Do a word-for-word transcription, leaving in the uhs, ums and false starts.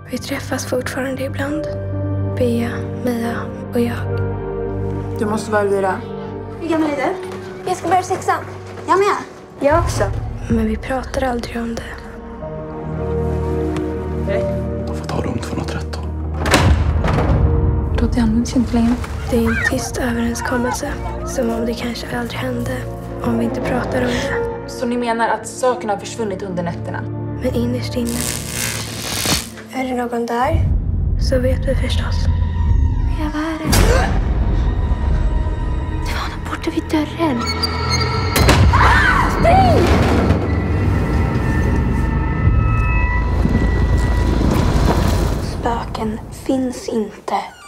Vi träffas fortfarande ibland. Bea, Mia och jag. Du måste vara Elvira. Hur gammal är du? Jag ska börja sexan. Jag med. Jag också. Men vi pratar aldrig om det. De får ta rum tvåhundratretton. Då det används inte längre. Det är en tyst överenskommelse. Som om det kanske aldrig hände. Om vi inte pratar om det. Så ni menar att sakerna har försvunnit under nätterna? Men innerst inne. Är det någon där? Så vet vi förstås. Ja, vad är det? Det var någon borta vid dörren. Spring! Spöken finns inte.